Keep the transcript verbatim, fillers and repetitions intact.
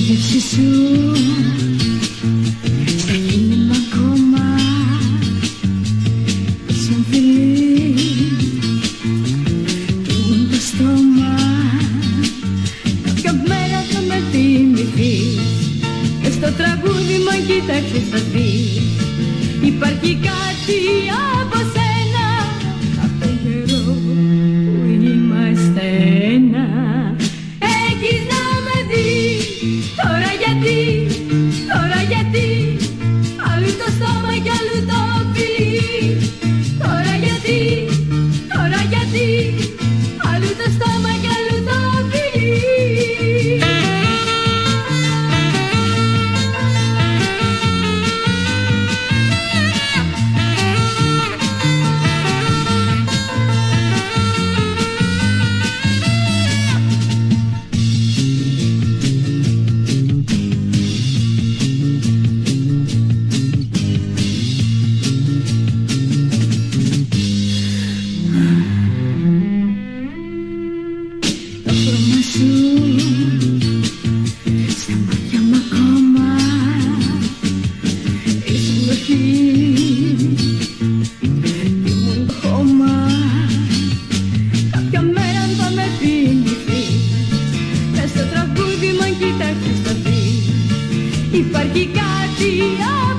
γεύση σου στα χείλη ακόμα σαν φιλί του το στόμα. Κάποια μέρα θα με θυμηθείς, στο τραγούδι μου αν κοίταξες θα δεις υπάρχει κάτι από σένα απ' τον καιρό που είμαστε ένα. Έχεις να με δεις, τώρα γιατί, τώρα γιατί αλλού το στόμα κι αλλού το φιλί. Τώρα γιατί, τώρα γιατί αλλού το στόμα κι αλλού το φιλί. Το χρώμα σου στα μάτια μου ακόμα η συνοχή τι μου το χώμα. Κάποια μέρα θα με θυμηθείς, μες στο τραγούδι μου αν κοίταξες θα δεις υπάρχει κάτι